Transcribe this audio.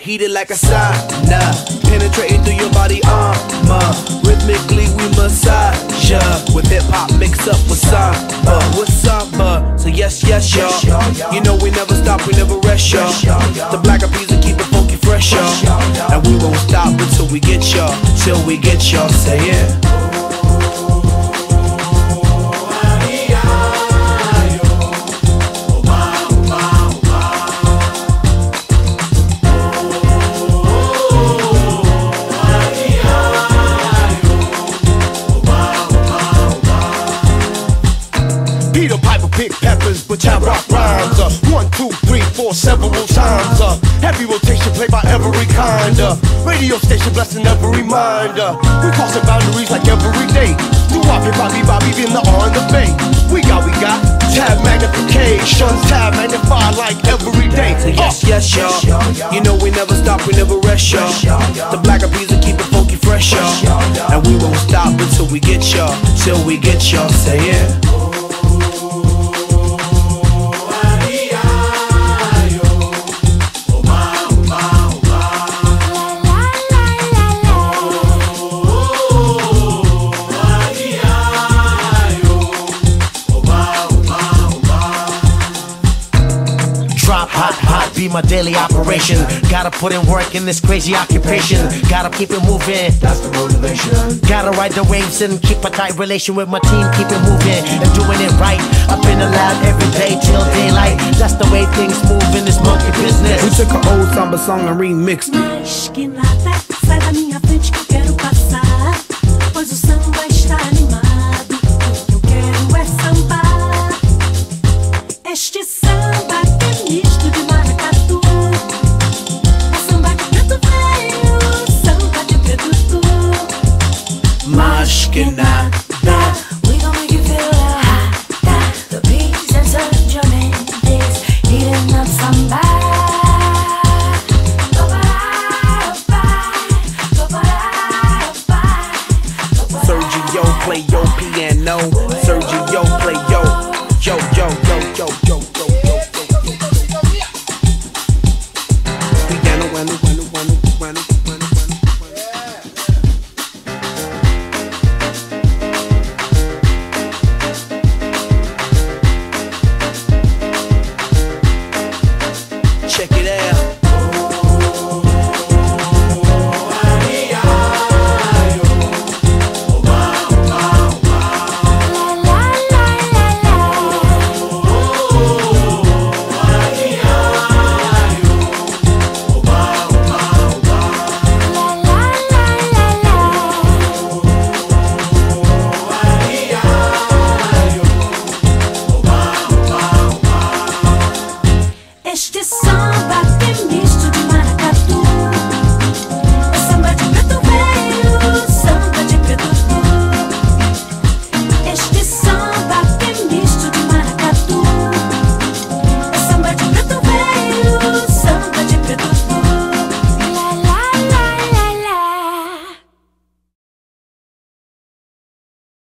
heated like a sauna, penetrating through your body armor. Rhythmically we massage ya, with hip-hop mixed up with samba. So yes, yes, y'all, you know we never stop, we never rest, y'all. The black bees will keep it funky fresh, y'all. And we won't stop until we get y'all, till we get y'all, say it. Peter Piper pick peppers, but I rock rhymes. 1, 2, 3, 4, several times. Heavy rotation played by every kind. Radio station blessing every mind. We crossing boundaries like every day. Do Bobby, Bobby, being the on the bay. We got tab magnification, tab magnify like every day. So yes, yes, y'all, you know we never stop, we never rest, y'all. The black bees will keep it funky fresh, y'all. And we won't stop until we get y'all, till we get y'all, say it. Drop hot, be my daily operation. Gotta put in work in this crazy occupation. Gotta keep it moving, that's the motivation. Gotta ride the waves and keep a tight relation with my team. Keep it moving and doing it right. Up in the lab every day till daylight. That's the way things move in this monkey business. We took an old samba song and remixed it.